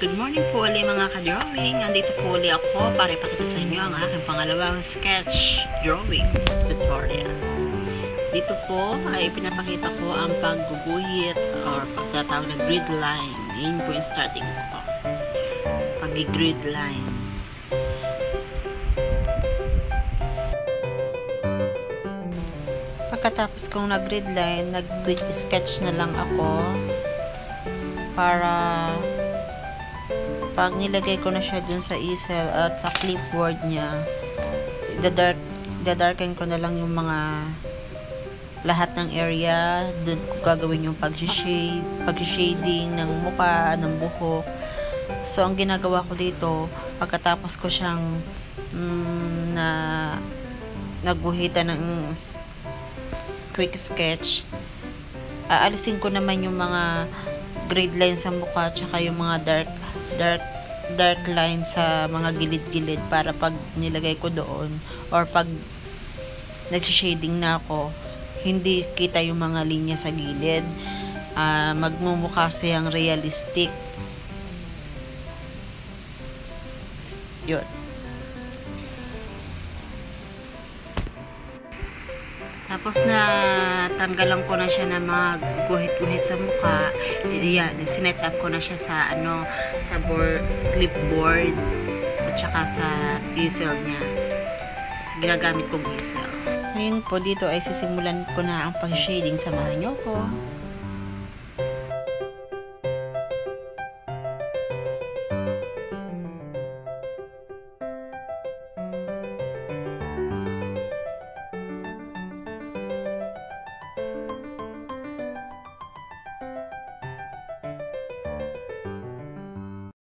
Good morning po ulit mga ka-drawing. Nandito po ulit ako para ipakita sa inyo ang aking pangalawang sketch drawing tutorial. Dito po ay pinapakita ko ang pagguguhit or pagtatawag na grid line. Yun po yung starting ko. Pag-grid line. Pagkatapos kong nag-grid line, nag-grid sketch na lang ako para pag nilagay ko na siya dun sa easel at sa clipboard niya, dadarken ko na lang yung mga lahat ng area. Dun ko gagawin yung pag-shading ng mukha, ng buhok. So ang ginagawa ko dito, pagkatapos ko siyang nagguhitan ng quick sketch, aalisin ko naman yung mga grid line sa mukha tsaka yung mga dark line sa mga gilid-gilid para pag nilagay ko doon or pag nag-shading na ako, hindi kita yung mga linya sa gilid. Magmumukha siyang realistic. Yun. Tapos na tanggalan ko na siya na mag-guhit-guhit sa mukha. Yan, sinet up ko na siya sa sa clipboard at saka sa easel niya. So, ginagamit kong easel. Ngayon po dito ay sisimulan ko na ang pag-shading. Samahan niyo ko.